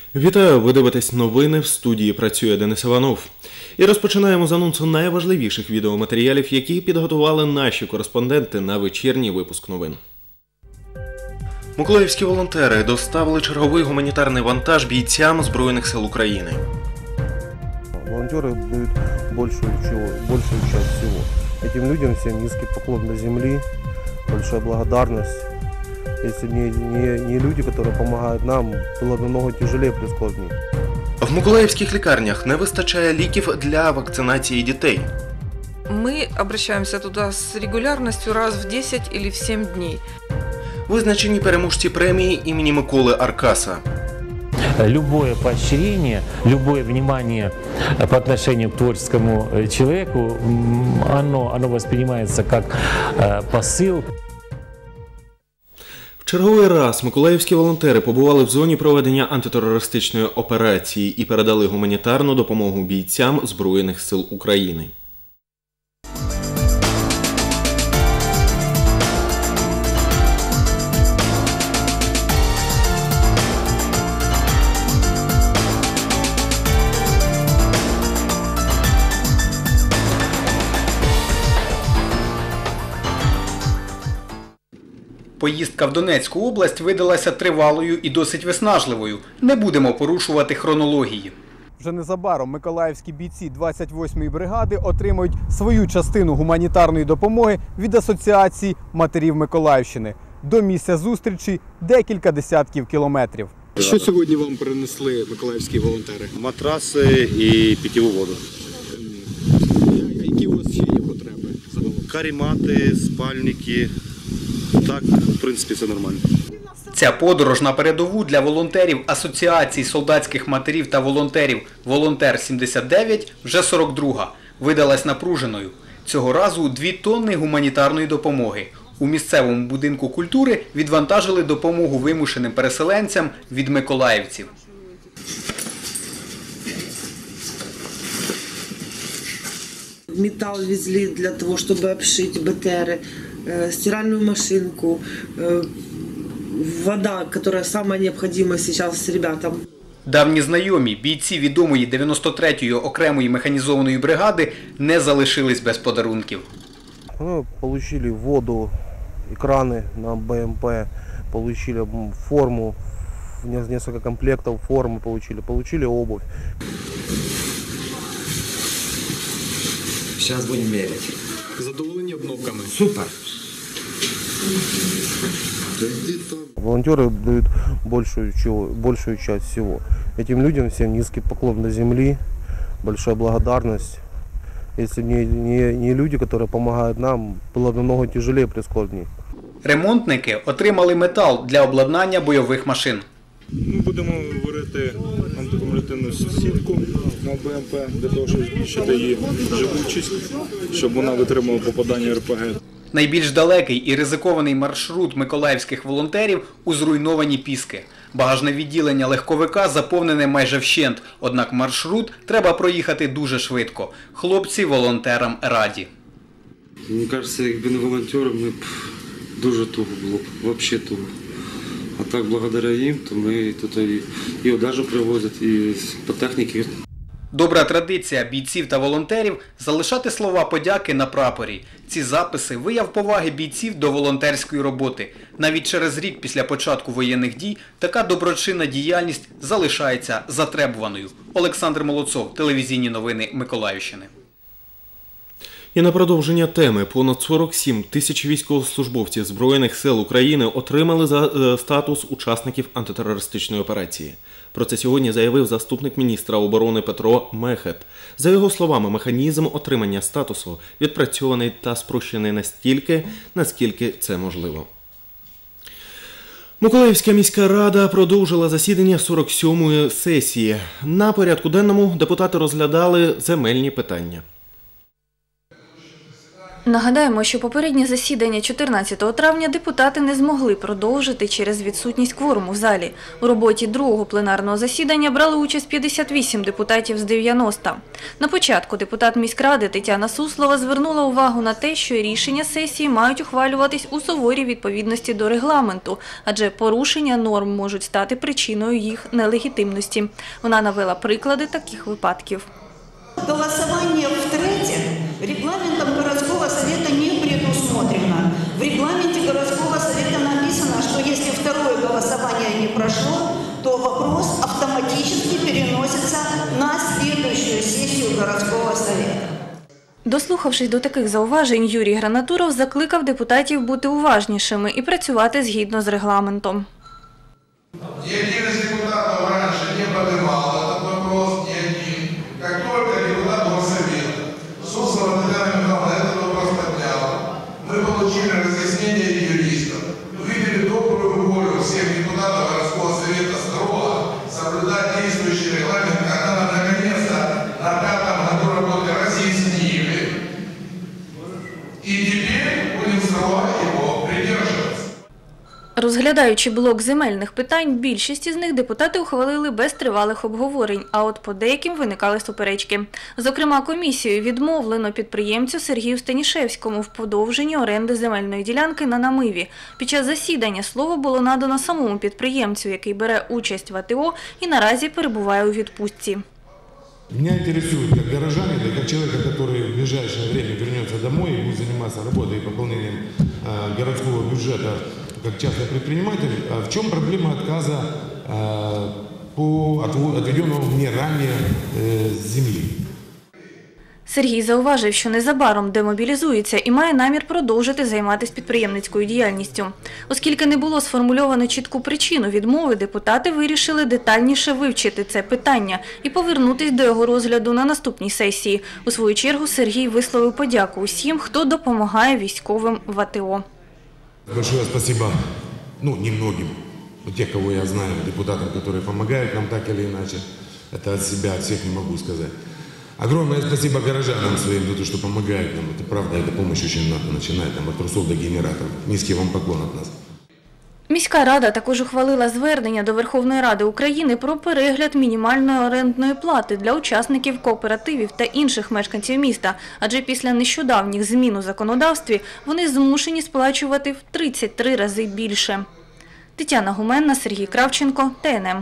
Вітаю! Ви дивитесь новини, в студії працює Денис Іванов. І розпочинаємо з анонсу найважливіших відеоматеріалів, які підготували наші кореспонденти на вечірній випуск новин. Миколаївські волонтери доставили черговий гуманітарний вантаж бійцям Збройних сил України. Волонтеры дают большую часть всего. Этим людям всем низкий поклон до земли, большая благодарность. Если бы не люди, которые помогают нам, было бы намного тяжелее, прискорбнее. В миколаївських лікарнях не вистачає ліків для вакцинації дітей. Мы обращаемся туда с регулярностью раз в 10 или в 7 дней. Визначені переможці премії імені Миколи Аркаса. Любое поощрение, любое внимание по отношению к творческому человеку, оно воспринимается как посыл. В черговий раз миколаївські волонтери побували в зоні проведення антитерористичної операції і передали гуманітарну допомогу бійцям Збройних сил України. Поїздка в Донецьку область видалася тривалою і досить виснажливою. Не будемо порушувати хронології. Вже незабаром миколаївські бійці 28-ї бригади отримають свою частину гуманітарної допомоги від Асоціації матерів Миколаївщини. До місця зустрічі декілька десятків кілометрів. Що сьогодні вам принесли миколаївські волонтери? Матраси і питьову воду. Які у вас ще є потреби загалом? Карімати, спальники. Так, в принципі, все нормально. Ця подорож на передову для волонтерів Асоціації солдатських матерів та волонтерів «Волонтер-79» вже 42-га. Видалась напруженою. Цього разу 2 тонни гуманітарної допомоги. У місцевому будинку культури відвантажили допомогу вимушеним переселенцям від миколаївців. Металл везли для того, чтобы обшить БТРы, стиральную машинку, вода, которая самая необходимая сейчас ребятам. Давні знайомі, бійці відомої 93-ї окремої механізованої бригади не залишились без подарунків. Мы получили воду, экраны на БМП, получили форму, несколько комплектов формы получили обувь. Сейчас будем мерять. Задоволені обновками? Супер. Волонтеры дают большую часть всего. Этим людям всем низкий поклон до земли, большая благодарность. Если бы не люди, которые помогают нам, было бы намного тяжелее, прискорбнее. Ремонтники отримали метал для обладнання бойових машин. Ми будемо варити антикумулятивну сітку на БМП для того, щоб збільшити її живучість, щоб вона витримала попадання РПГ. Найбільш далекий і ризикований маршрут миколаївських волонтерів у зруйновані Піски. Багажне відділення легковика заповнене майже вщент, однак маршрут треба проїхати дуже швидко. Хлопці волонтерам раді. Мені здається, якби не волонтери, ми б дуже туго було б, взагалі туго. А так, благодаря їм, то ми тут і одежу привозять, і по техніці. Добра традиція бійців та волонтерів – залишати слова подяки на прапорі. Ці записи – вияв поваги бійців до волонтерської роботи. Навіть через рік після початку воєнних дій така доброчинна діяльність залишається затребуваною. Олександр Молодцов, телевізійні новини Миколаївщини. І на продовження теми, понад 47 тисяч військовослужбовців Збройних сил України отримали статус учасників антитерористичної операції. Про це сьогодні заявив заступник міністра оборони Петро Мехет. За його словами, механізм отримання статусу відпрацьований та спрощений настільки, наскільки це можливо. Миколаївська міська рада продовжила засідання 47-ї сесії. На порядку денному депутати розглядали земельні питання. Нагадаємо, що попереднє засідання 14 травня депутати не змогли продовжити через відсутність кворуму в залі. У роботі другого пленарного засідання брали участь 58 депутатів з 90. На початку депутат міськради Тетяна Суслова звернула увагу на те, що рішення сесії мають ухвалюватись у суворій відповідності до регламенту, адже порушення норм можуть стати причиною їх нелегітимності. Вона навела приклади таких випадків. Голосование в-третьих, регламентом городского совета не предусмотрено. В регламенте городского совета написано, что если второе голосование не прошло, то вопрос автоматически переносится на следующую сессию городского совета. Дослухавшись до таких зауважень, Юрій Гранатуров закликав депутатів бути уважнішими і працювати згідно з регламентом. Ни один из депутатов раньше не поднимал этот вопрос, ни один. Как только депутат Горсовета Суслова Татьяна Михайловна этот вопрос подняла, мы получили разъяснение юристов, увидели добрую волю всех депутатов городского совета строго соблюдать действующий регламент, когда нам наконец-то на 5-м году работы разъяснили. И теперь будем строго его придерживаться. Розглядаючи блок земельних питань, більшість із них депутати ухвалили без тривалих обговорень, а от по деяким виникали суперечки. Зокрема, комісією відмовлено підприємцю Сергію Станішевському в подовженні оренди земельної ділянки на Намиві. Під час засідання слово було надано самому підприємцю, який бере участь в АТО і наразі перебуває у відпустці. Меня интересует, как горожанин, и как человека, который в ближайшее время вернется домой и будет заниматься работой и пополнением городского бюджета как частный предприниматель, в чем проблема отказа по отведенному мне ранее земли? Сергій зауважив, що незабаром демобілізується і має намір продовжити займатися підприємницькою діяльністю. Оскільки не було сформульовано чітку причину відмови, депутати вирішили детальніше вивчити це питання і повернутися до його розгляду на наступній сесії. У свою чергу Сергій висловив подяку усім, хто допомагає військовим в АТО. Большое спасибо, немногим, тех, кого я знаю, депутатам, которые помогают нам так или иначе. Это от себя, от всех не могу сказать. Огромное спасибо горожанам своим за то, что помогают нам. Это правда, эта помощь очень надо, начиная от трусов до генераторов. Низкий вам поклон от нас. Міська рада також ухвалила звернення до Верховної Ради України про перегляд мінімальної орендної плати для учасників кооперативів та інших мешканців міста, адже після нещодавніх змін у законодавстві вони змушені сплачувати в 33 рази більше. Тетяна Гуменна, Сергій Кравченко, ТНМ.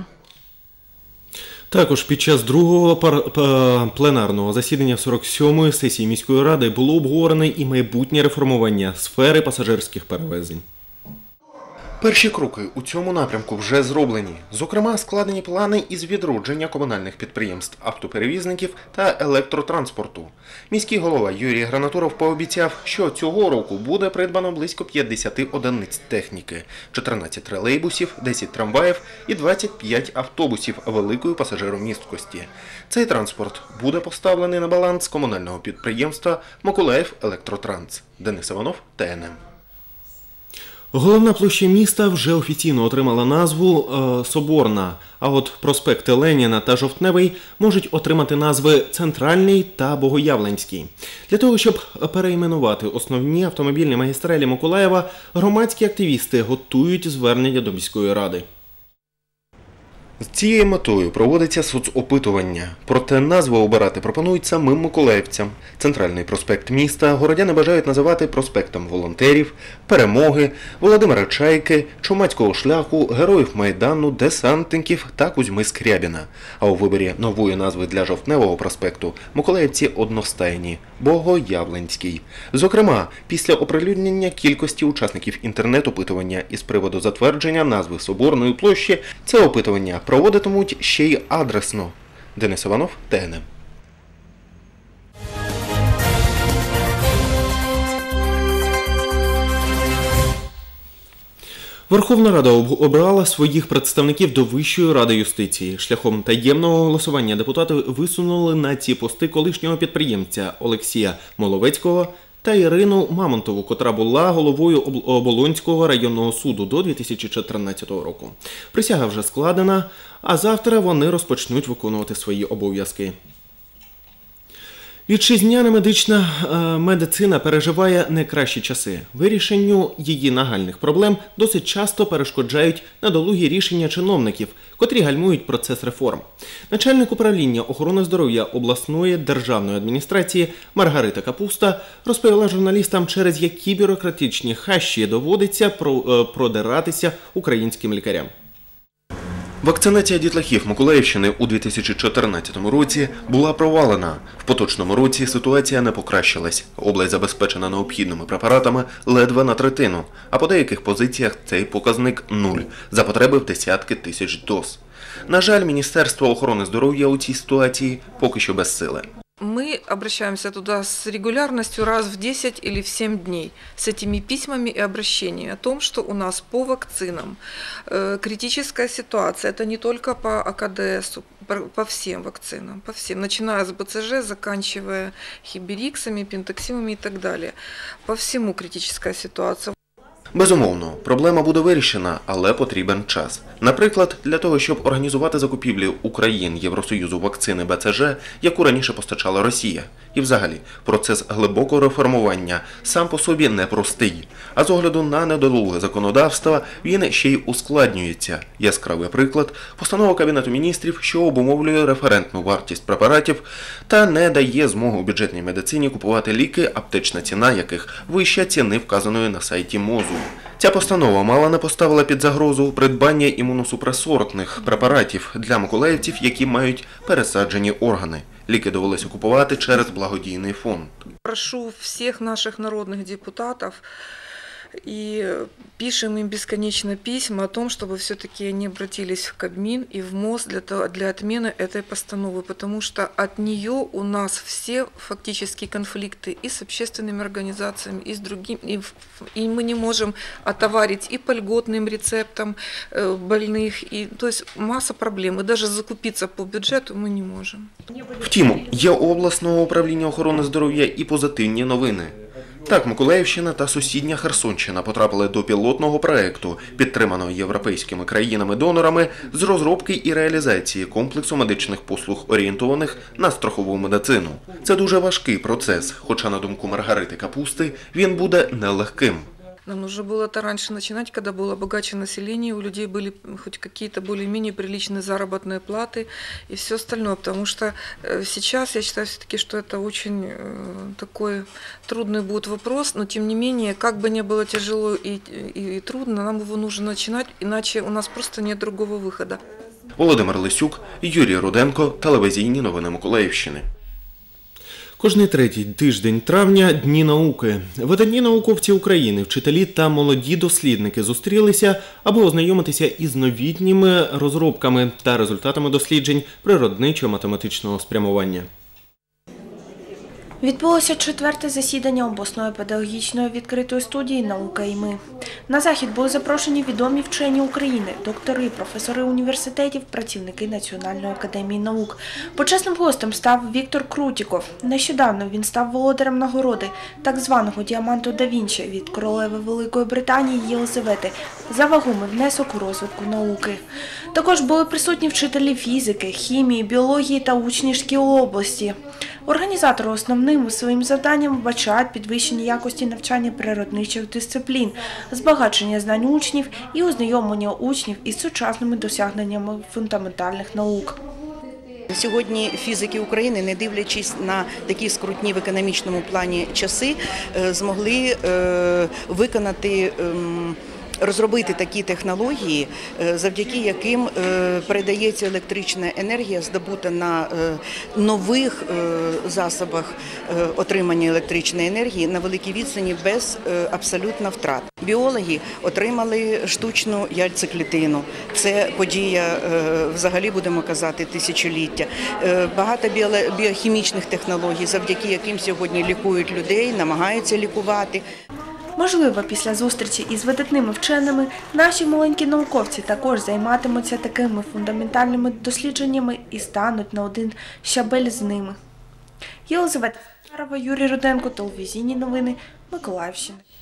Також під час другого пленарного засідання 47-ї сесії міської ради було обговорене і майбутнє реформування сфери пасажирських перевезень. Перші кроки у цьому напрямку вже зроблені. Зокрема, складені плани із відродження комунальних підприємств, автоперевізників та електротранспорту. Міський голова Юрій Гранатуров пообіцяв, що цього року буде придбано близько 50 одиниць техніки, 14 тролейбусів, 10 трамваїв і 25 автобусів великої пасажиромісткості. Цей транспорт буде поставлений на баланс комунального підприємства «Миколаїв Електротранс». Денис Іванов, ТНМ. Головна площа міста вже офіційно отримала назву Соборна, а от проспекти Леніна та Жовтневий можуть отримати назви Центральний та Богоявленський. Для того, щоб перейменувати основні автомобільні магістралі Миколаєва, громадські активісти готують звернення до міської ради. З цією метою проводиться соцопитування. Проте назву обирати пропонують самим миколаївцям. Центральний проспект міста городяни бажають називати проспектом волонтерів, Перемоги, Володимира Чайки, Чумацького шляху, Героїв Майдану, Десантників та Кузьми Скрябіна. А у виборі нової назви для Жовтневого проспекту миколаївці одностайні – Богоявленський. Зокрема, після оприлюднення кількості учасників інтернет-опитування із приводу затвердження назви Соборної площі, це опитування проводитимуть ще й адресно. Денис Іванов, ТНМ. Верховна Рада обрала своїх представників до Вищої ради юстиції. Шляхом таємного голосування депутати висунули на ці пости колишнього підприємця Олексія Моловецького та Ірину Мамонтову, котра була головою Оболонського районного суду до 2014 року. Присяга вже складена, а завтра вони розпочнуть виконувати свої обов'язки. Вітчизняна медицина переживає найкращі часи. Вирішенню її нагальних проблем досить часто перешкоджають недолугі рішення чиновників, котрі гальмують процес реформ. Начальник управління охорони здоров'я обласної державної адміністрації Маргарита Капуста розповіла журналістам, через які бюрократичні хащі доводиться продиратися українським лікарям. Вакцинація дітлахів Миколаївщини у 2014 році була провалена. В поточному році ситуація не покращилась. Область забезпечена необхідними препаратами ледве на третину, а по деяких позиціях цей показник – 0, за потреби в десятки тисяч доз. На жаль, Міністерство охорони здоров'я у цій ситуації поки що безсиле. Мы обращаемся туда с регулярностью раз в 10 или в 7 дней с этими письмами и обращениями о том, что у нас по вакцинам критическая ситуация. Это не только по АКДС, по всем вакцинам, по всем, начиная с БЦЖ, заканчивая хибериксами, пентаксимами и так далее. По всему критическая ситуация. Безумовно, проблема буде вирішена, але потрібен час. Наприклад, для того, щоб організувати закупівлі у країн Євросоюзу вакцини БЦЖ, яку раніше постачала Росія. І взагалі, процес глибокого реформування сам по собі непростий. А з огляду на недолуге законодавство, він ще й ускладнюється. Яскравий приклад – постанова Кабінету міністрів, що обумовлює референтну вартість препаратів та не дає змогу бюджетній медицині купувати ліки, аптечна ціна яких вища ціни, вказаної на сайті МОЗу. Ця постанова мало не поставила під загрозу придбання імуносупресорних препаратів для миколаївців, які мають пересаджені органи. Ліки довелося купувати через благодійний фонд. Прошу всіх наших народних депутатів и пишем им бесконечно письма о том, чтобы все-таки они обратились в Кабмин и в МОЗ для отмены этой постановы, потому что от нее у нас все фактически конфликты и с общественными организациями, и с другими, и мы не можем отоварить и по льготным рецептам больных, и, то есть масса проблем, и даже закупиться по бюджету мы не можем. Втім, є у обласного управління охорони здоров'я і позитивні новини. Так, Миколаївщина та сусідня Херсонщина потрапили до пілотного проєкту, підтриманого європейськими країнами-донорами, з розробки і реалізації комплексу медичних послуг, орієнтованих на страхову медицину. Це дуже важкий процес, хоча, на думку Маргарити Капусти, він буде нелегким. Нам нужно было это раньше начинать, когда было богаче население, у людей были хоть какие-то более-менее приличные заработные платы и все остальное. Потому что сейчас я считаю все-таки, что это очень такой трудный будет вопрос, но тем не менее, как бы ни было тяжело и трудно, нам его нужно начинать, иначе у нас просто нет другого выхода. Володимир Лисюк, Юрій Руденко, телевізійні новини Миколаївщини. Кожний третій тиждень травня – Дні науки. Видатні науковці України, вчителі та молоді дослідники зустрілися, аби ознайомитися із новітніми розробками та результатами досліджень природничо-математичного спрямування. Відбулося 4-те засідання обласної педагогічної відкритої студії «Наука і ми». На захід були запрошені відомі вчені України, доктори, професори університетів, працівники Національної академії наук. Почесним гостем став Віктор Крутіков. Нещодавно він став володарем нагороди, так званого «Діаманту да Вінчі» від королеви Великої Британії Єлизавети за вагомий внесок у розвитку науки. Також були присутні вчителі фізики, хімії, біології та учні шкіл області. Організатори основним своїм завданням вбачають підвищення якості навчання природничих дисциплін, збагачення знань учнів і ознайомлення учнів із сучасними досягненнями фундаментальних наук. Сьогодні фізики України, не дивлячись на такі скрутні в економічному плані часи, змогли розробити такі технології, завдяки яким передається електрична енергія, здобута на нових засобах отримання електричної енергії на великій відстані без абсолютно втрат. Біологи отримали штучну яйцеклітину. Це подія, взагалі будемо казати, тисячоліття. Багато біохімічних технологій, завдяки яким сьогодні лікують людей, намагаються лікувати. Можливо, після зустрічі із видатними вченими наші маленькі науковці також займатимуться такими фундаментальними дослідженнями і стануть на один щабель з ними. Єлизавета Старова, Юрій Руденко, телевізійні новини Миколаївщини.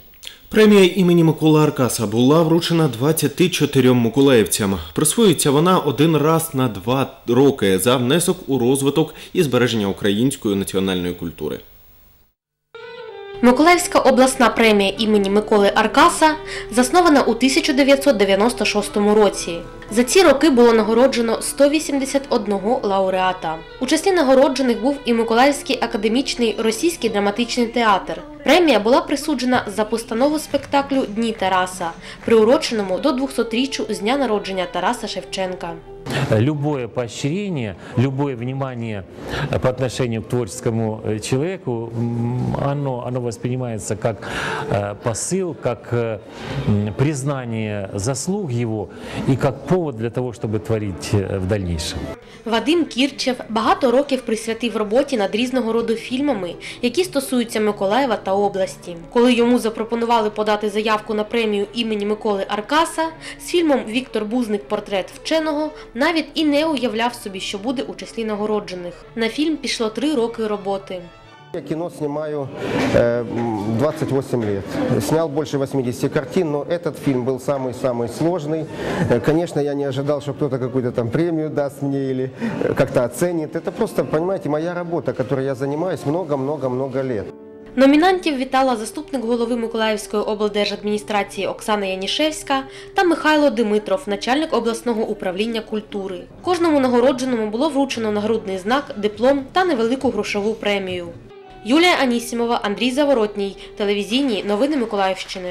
Премія імені Миколи Аркаса була вручена 24 миколаївцям. Присвоюється вона один раз на 2 роки за внесок у розвиток і збереження української національної культури. Миколаївська обласна премія імені Миколи Аркаса заснована у 1996 році. За ці роки було нагороджено 181 лауреата. У числі нагороджених був і Миколаївський академічний російський драматичний театр. Премія була присуджена за постанову спектаклю «Дні Тараса», приуроченому до 200-річчю з дня народження Тараса Шевченка. Любое поощрение, любое внимание по отношению к творческому человеку, оно воспринимается как посыл, как признание заслуг его и как повод для того, чтобы творить в дальнейшем. Вадим Кірчев багато років присвятив роботі над різного роду фільмами, які стосуються Миколаєва та області. Коли йому запропонували подати заявку на премію імені Миколи Аркаса, з фільмом «Віктор Бузник. Портрет вченого» навіть і не уявляв собі, що буде у числі нагороджених. На фільм пішло 3 роки роботи. Я кино снимаю 28 лет. Снял больше 80 картин, но этот фильм был самый-самый сложный. Конечно, я не ожидал, что кто-то какую-то там премию даст мне или как-то оценит. Это просто, понимаете, моя работа, которой я занимаюсь много-много-много лет. Номінантів вітала заступник голови Миколаївської облдержадміністрації Оксана Янішевська та Михайло Димитров, начальник обласного управління культури. Кожному нагородженому було вручено нагрудний знак, диплом та невелику грошову премію. Юлія Анісімова, Андрій Заворотній. Телевізійні новини Миколаївщини.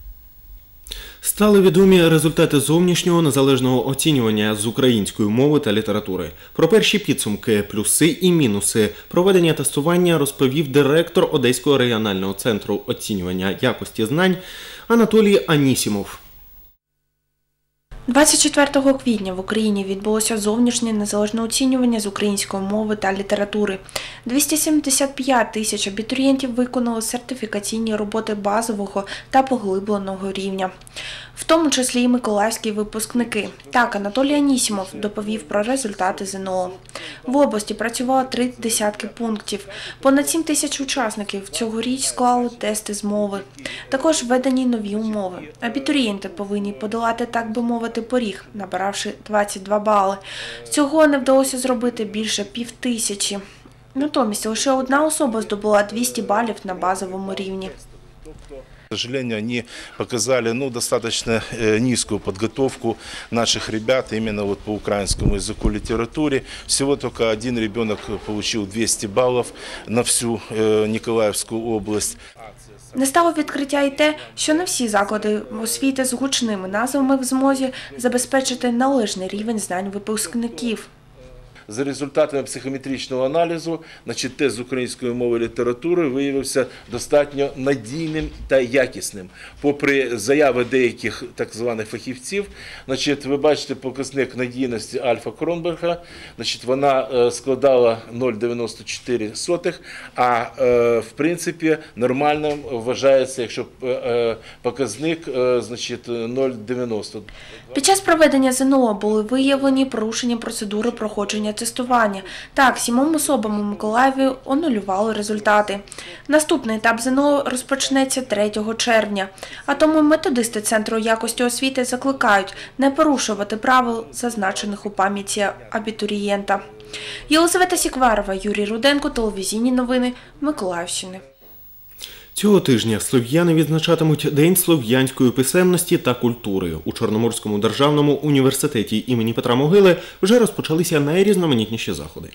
Стали відомі результати зовнішнього незалежного оцінювання з української мови та літератури. Про перші підсумки, плюси і мінуси проведення тестування розповів директор Одеського регіонального центру оцінювання якості знань Анатолій Анісімов. 24 квітня в Україні відбулося зовнішнє незалежне оцінювання з української мови та літератури. 275 тисяч абітурієнтів виконали сертифікаційні роботи базового та поглибленого рівня. В тому числі і миколаївські випускники. Так, Анатолій Анісімов доповів про результати ЗНО. В області працювало 3 десятки пунктів. Понад 7 тисяч учасників цьогоріч склали тести з мови. Також введені нові умови. Абітурієнти повинні подолати, так би мовити, поріг, набравши 22 бали. Цього не вдалося зробити більше 5000. Натомість лише одна особа здобула 200 балів на базовому рівні. К сожалению, они показали достаточно низкую подготовку наших ребят именно вот по украинскому языку и литературе. Всего только один ребенок получил 200 баллов на всю Николаевскую область. Не стало відкриття і те, що не всі заклади освіти з гучними назвами в змозі забезпечити належний рівень знань випускників. За результатами психометричного аналізу, тест з української мови і літератури виявився достатньо надійним та якісним. Попри заяви деяких так званих фахівців, ви бачите показник надійності Альфа Кронберга, вона складала 0,94, а в принципі нормальним вважається, якщо показник 0,90. Під час проведення ЗНО були виявлені порушення процедури проходження тестування. Так, 7 особам у Миколаєві анулювали результати. Наступний етап ЗНО розпочнеться 3 червня. А тому методисти Центру якості освіти закликають не порушувати правил, зазначених у пам'яті абітурієнта. Єлизавета Сікварова, Юрій Руденко, телевізійні новини Миколаївщини. Цього тижня слов'яни відзначатимуть День слов'янської писемності та культури. У Чорноморському державному університеті імені Петра Могили вже розпочалися найрізноманітніші заходи.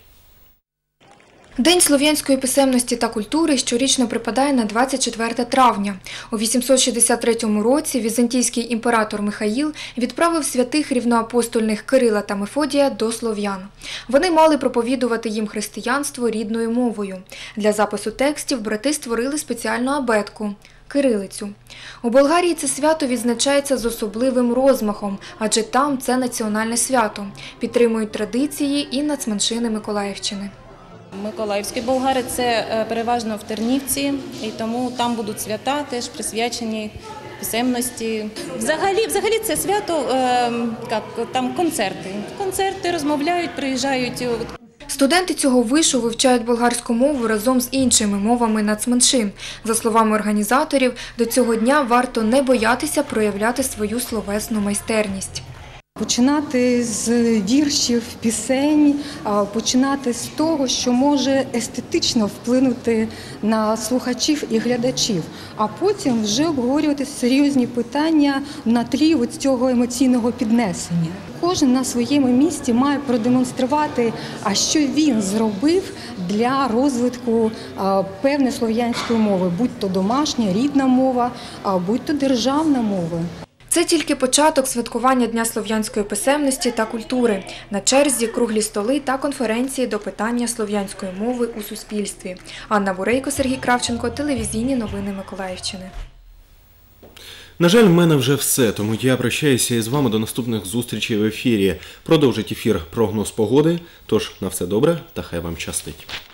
День слов'янської писемності та культури щорічно припадає на 24 травня. У 863 році візантійський імператор Михаїл відправив святих рівноапостольних Кирила та Мефодія до слов'ян. Вони мали проповідувати їм християнство рідною мовою. Для запису текстів брати створили спеціальну абетку – кирилицю. У Болгарії це свято відзначається з особливим розмахом, адже там це національне свято. Підтримують традиції і нацменшини Миколаївщини. Миколаївські болгари – це переважно в Тернівці, і тому там будуть свята, теж присвячені писемності. Взагалі це свято, там концерти. Концерти, розмовляють, приїжджають. Студенти цього вишу вивчають болгарську мову разом з іншими мовами нацменшин. За словами організаторів, до цього дня варто не боятися проявляти свою словесну майстерність. Починати з віршів, пісень, починати з того, що може естетично вплинути на слухачів і глядачів, а потім вже обговорювати серйозні питання на тлі цього емоційного піднесення. Кожен на своєму місці має продемонструвати, а що він зробив для розвитку певної слов'янської мови, будь-то домашня, рідна мова, будь-то державна мова. Це тільки початок святкування Дня слов'янської писемності та культури. На черзі круглі столи та конференції до питання слов'янської мови у суспільстві. Анна Бурейко, Сергій Кравченко, телевізійні новини Миколаївщини. На жаль, в мене вже все, тому я прощаюся із вами до наступних зустрічей в ефірі. Продовжить ефір прогноз погоди, тож на все добре та хай вам щастить.